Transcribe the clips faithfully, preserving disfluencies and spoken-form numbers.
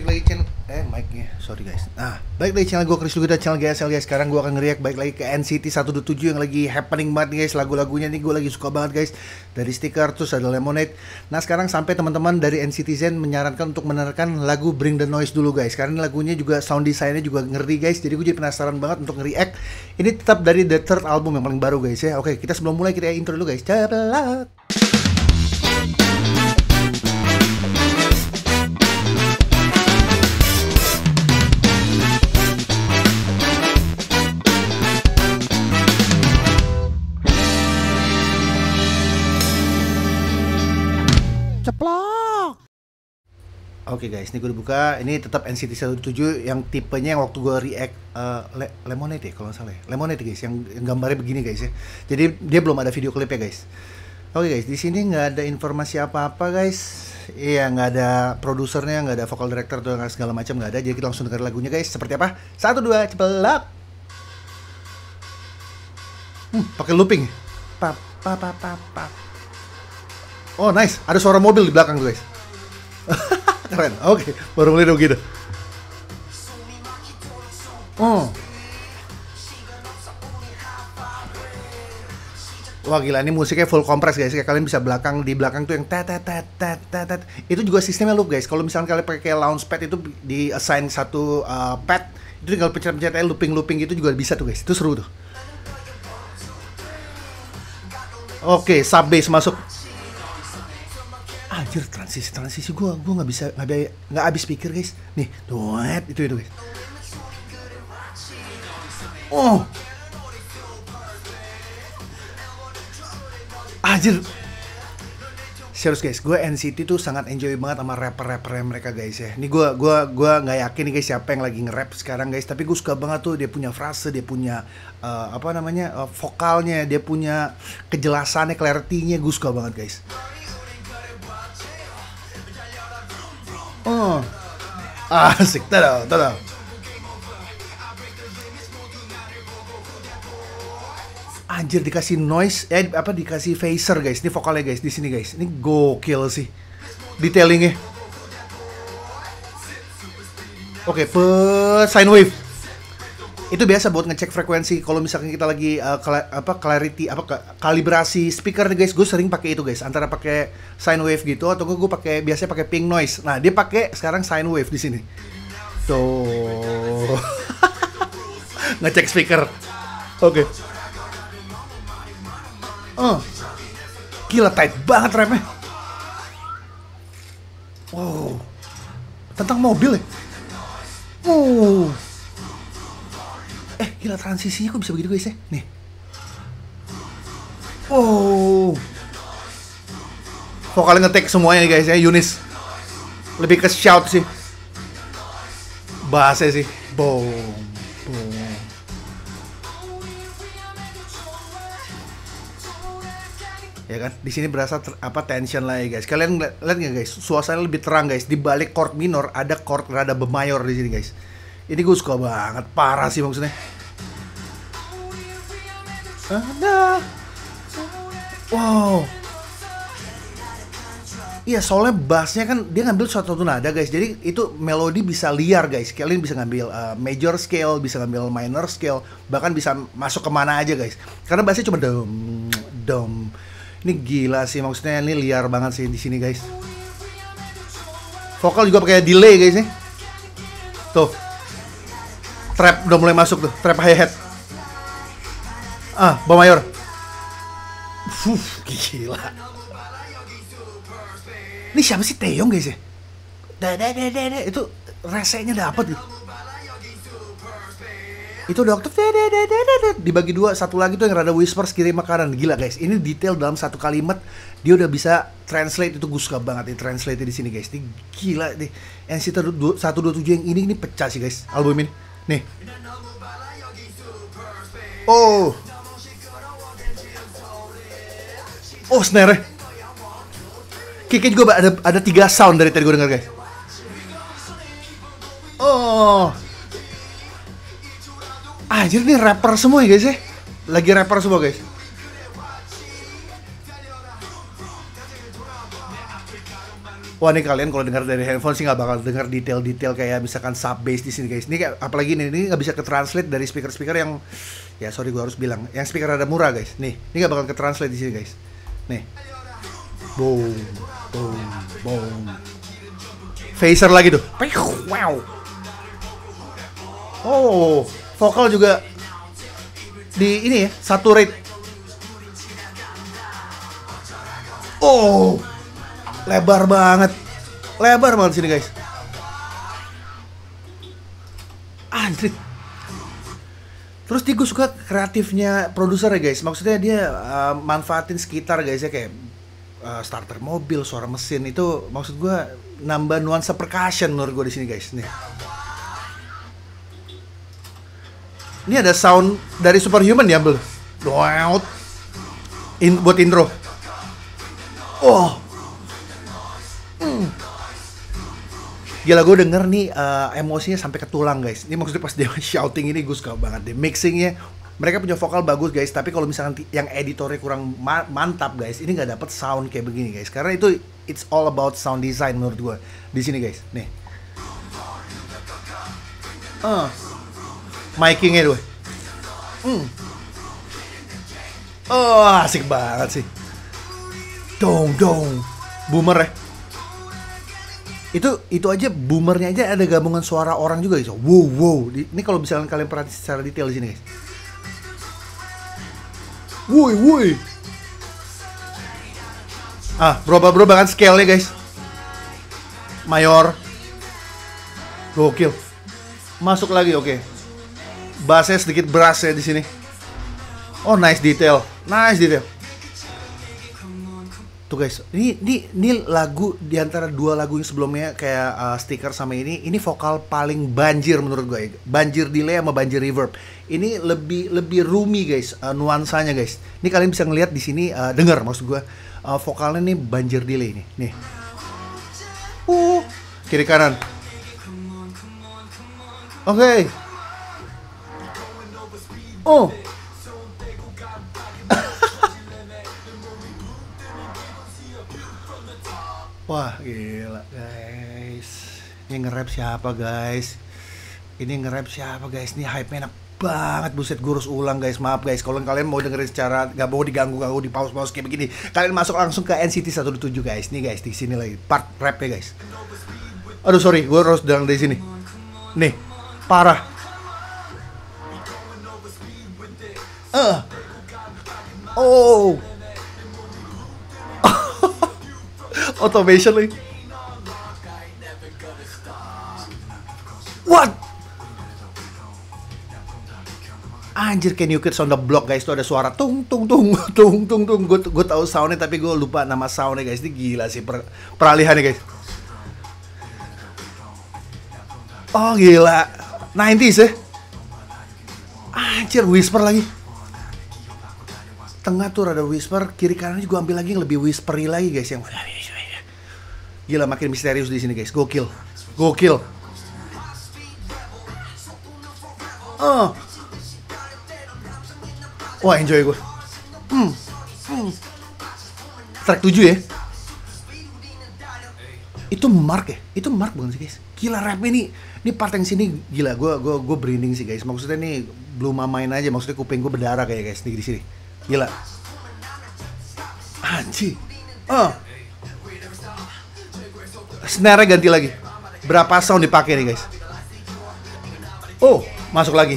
lagi channel eh mic-nya, sorry guys. Nah, balik lagi channel gue Chris Lugi dan channel G S L guys. Sekarang gue akan ngeriak balik lagi ke N C T seratus dua puluh tujuh yang lagi happening banget nih guys. Lagu-lagunya nih gue lagi suka banget guys. Dari stiker terus ada Lemonade. Nah, sekarang sampai teman-teman dari N C T Zen menyarankan untuk menerangkan lagu Bring the Noise dulu guys. Karena lagunya juga sound desainnya juga ngeri guys. Jadi gue jadi penasaran banget untuk ngeriak. Ini tetap dari The Third album yang paling baru guys ya. Oke, kita sebelum mulai kita intro dulu guys. Ceplak. Ceplok. Oke guys, ini gue udah buka. Ini tetap N C T seratus tujuh yang tipenya yang waktu gue react uh, Le Lemonade ya, kalau nggak salah ya. Lemonade guys, yang, yang gambarnya begini guys ya. Jadi dia belum ada video klipnya guys. Oke guys, di sini nggak ada informasi apa-apa guys. Iya, nggak ada produsernya, nggak ada vocal director atau segala macam, nggak ada. Jadi kita langsung dengar lagunya guys. Seperti apa? Satu dua, ceplok. Hmm, pakai looping. Pap pap pap pap pap. Oh nice, ada suara mobil di belakang tuh guys. Keren, oke, okay. Baru mulai begitu. Oh. Wah gila, ini musiknya full kompres guys. Kayak kalian bisa belakang di belakang tuh yang tet tet tet tet tet. Itu juga sistemnya loop guys. Kalau misalnya kalian pakai launchpad itu di assign satu uh, pad, itu tinggal pencet-pencet aja looping looping gitu juga bisa tuh guys. Itu seru tuh. Oke, okay, sub bass masuk. Anjir, transisi transisi gue gue nggak bisa nggak nggak habis pikir guys. Nih duet itu itu guys. Oh anjir, serius guys, gue N C T tuh sangat enjoy banget sama rapper-rapper mereka guys ya. Ini gue gue gue nggak yakin nih guys siapa yang lagi nge-rap sekarang guys, tapi gue suka banget tuh dia punya frase, dia punya uh, apa namanya uh, vokalnya, dia punya kejelasannya, clarity-nya, gue suka banget guys. Oh, asik, tada, tada. Anjir, dikasih noise, eh apa dikasih phaser guys, ini vokalnya guys di sini guys, ini gokil sih, detailingnya. Oke, okay, sine wave. Itu biasa buat ngecek frekuensi kalau misalkan kita lagi uh, kla apa clarity apa kalibrasi speaker nih guys. Gue sering pakai itu guys, antara pakai sine wave gitu atau gue pakai biasanya pakai pink noise. Nah, dia pakai sekarang sine wave di sini. Tuh. Ngecek speaker. Oke. Okay. Oh. Gila tight banget rapnya. Wow. Tentang mobil ya. Oh. Eh, gila transisinya kok bisa begitu guys ya? Nih. Oh. Vokalnya ngetek semuanya nih guys ya, Yunis. Lebih ke shout sih. Bassnya sih. Boom. Boom. Ya kan? Di sini berasa apa tension lagi guys. Kalian lihat nggak guys? Suasana lebih terang guys. Di balik chord minor ada chord rada bemayor di sini guys. Ini gue suka banget, parah sih maksudnya. Ada. Wow. Iya, soalnya bassnya kan dia ngambil suatu nada guys. Jadi itu melodi bisa liar guys. Kalian bisa ngambil uh, major scale, bisa ngambil minor scale, bahkan bisa masuk kemana aja guys. Karena bassnya cuma dom, dom. Ini gila sih maksudnya, ini liar banget sih di sini guys. Vokal juga pakai delay guys nih. Tuh. Trap udah mulai masuk tuh, trap hi-hat. Ah, bawah mayor. Fuh, gila. Ini siapa sih, Taeyong guys ya? Dadadadada, itu resenya dapet gitu. Itu udah oktav dibagi dua, satu lagi tuh yang rada whispers kirim makanan. Gila guys, ini detail dalam satu kalimat dia udah bisa translate. Itu gue suka banget nih translate di sini guys. Ini gila nih. N C T seratus dua puluh tujuh yang ini ini pecah sih guys album ini. Nih. Oh. Oh, snare. Kicknya juga ada ada tiga sound dari tadi gue denger guys. Oh. Anjir, nih rapper semua ya guys ya. Lagi rapper semua guys. Wah, nih kalian kalau dengar dari handphone sih nggak bakal dengar detail-detail kayak misalkan sub bass di sini guys. Ini kayak apalagi nih, ini nggak bisa ke translate dari speaker-speaker yang, ya sorry gue harus bilang, yang speaker ada murah guys. Nih, ini nggak bakal ke translate di sini guys. Nih, boom, boom, boom. Phaser lagi tuh. Wow. Oh, vokal juga di ini ya, saturate. Oh, lebar banget, lebar banget sini guys. Anjir. Terus gue suka kreatifnya produser ya guys. Maksudnya dia uh, manfaatin sekitar guys ya, kayak uh, starter mobil, suara mesin itu. Maksud gue nambah nuansa percussion menurut gue di sini guys. Nih. Ini ada sound dari Superhuman ya, bel. Wow. In, buat intro. Oh. Hmm. Gila, gue denger nih uh, emosinya sampai ke tulang guys. Ini maksudnya pas dia shouting ini gue suka banget deh. Mixingnya, mereka punya vokal bagus guys. Tapi kalau misalkan yang editornya kurang ma mantap guys, ini nggak dapet sound kayak begini guys. Karena itu it's all about sound design menurut gue di sini guys. Nih. Uh. Micingnya tuh. Hmm. Oh, asik banget sih. Dong dong. Boomer ya. Itu itu aja, boomernya aja ada gabungan suara orang juga guys. Wow wow. Ini kalau misalkan kalian perhatikan secara detail di sini guys. Woi woi. Ah, berubah-berubah kan scale-nya guys. Mayor. Gokil. Masuk lagi, oke. Okay. Bassnya sedikit brass ya di sini. Oh, nice detail. Nice detail. Tuh guys, ini ini ini lagu di antara dua lagu yang sebelumnya kayak uh, Sticker sama ini, ini vokal paling banjir menurut gue. Banjir delay sama banjir reverb. Ini lebih lebih roomy guys, uh, nuansanya guys. Ini kalian bisa ngelihat di sini, uh, dengar maksud gue, uh, vokalnya nih banjir delay nih. Nih. Uh, kiri kanan. Oke. Okay. Oh. Wah, gila guys. Ini nge-rap siapa guys? Ini nge-rap siapa guys? Ini hype-nya enak banget. Buset, gue harus ulang guys. Maaf guys, kalau kalian mau dengerin secara gak mau diganggu-ganggu, di pause-pause kayak begini, kalian masuk langsung ke N C T seratus tujuh guys. Nih guys, di sini lagi part rap-nya guys. Aduh sorry, gue harus bilang dari sini. Nih, parah. Uh. Oh. Automation lagi. What? Anjir, kayak New Kids on the Block guys, tuh ada suara tung tung tung tung tung tung. Gue gue tahu soundnya tapi gue lupa nama soundnya guys. Ini gila sih per, peralihannya guys. Oh gila, nineties ya. Anjir, whisper lagi. Tengah tuh ada whisper, kiri kanan juga ambil lagi yang lebih whispery lagi guys, yang gila, makin misterius di sini guys. Gokil. Gokil. Oh. Wah, enjoy gue. Hmm. Hmm. Track tujuh ya. Itu Mark ya? Itu Mark bukan sih guys? Gila, rap ini. Ini part yang sini gila, gue gue gue branding sih guys. Maksudnya nih belum main aja, maksudnya kuping gue berdarah kayak guys nih di sini. Gila. Anjir. Oh. Snare ganti lagi. Berapa sound dipakai nih guys? Oh, masuk lagi.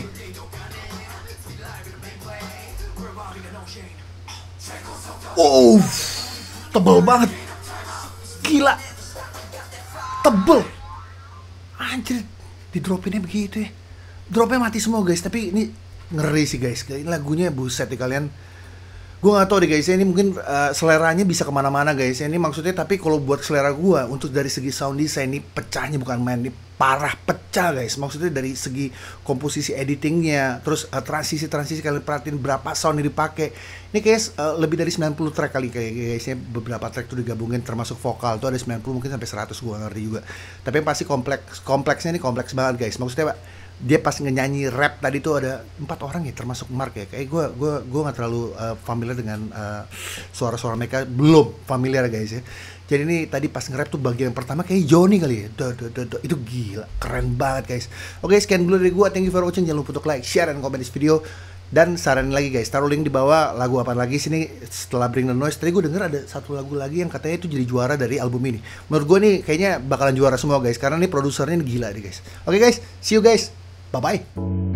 Oh, tebel banget. Gila. Tebel. Anjir, di dropinnya begitu ya. Dropnya mati semua guys, tapi ini ngeri sih guys. Ini lagunya buset nih kalian. Gue gak tau deh guys, ini mungkin uh, seleranya bisa kemana-mana guys. Ini maksudnya, tapi kalau buat selera gue, untuk dari segi sound design ini pecahnya bukan main, ini parah pecah guys. Maksudnya dari segi komposisi editingnya, terus uh, transisi-transisi kalian perhatiin berapa sound yang dipakai. Ini guys uh, lebih dari sembilan puluh track kali kayak guysnya, beberapa track tuh digabungin termasuk vokal tuh ada sembilan puluh mungkin sampai seratus, gue ngerti juga. Tapi yang pasti kompleks, kompleksnya ini kompleks banget guys. Maksudnya dia pas ngenyanyi rap tadi tuh ada empat orang ya, termasuk Mark ya. Kayak gue gue gue nggak terlalu uh, familiar dengan uh, suara-suara mereka, belum familiar guys ya. Jadi ini tadi pas nge-rap tuh bagian pertama kayak Johnny kali ya. Duh, duh, duh, duh. Itu gila, keren banget guys. Oke, sekian dulu dari gue. Thank you for watching. Jangan lupa untuk like, share, dan komen di video. Dan saranin lagi guys, taruh link di bawah lagu apa lagi sini setelah Bring the Noise. Tadi gue denger ada satu lagu lagi yang katanya itu jadi juara dari album ini. Menurut gue nih kayaknya bakalan juara semua guys, karena nih produsernya ini gila nih guys. Oke guys, see you guys. Bye-bye.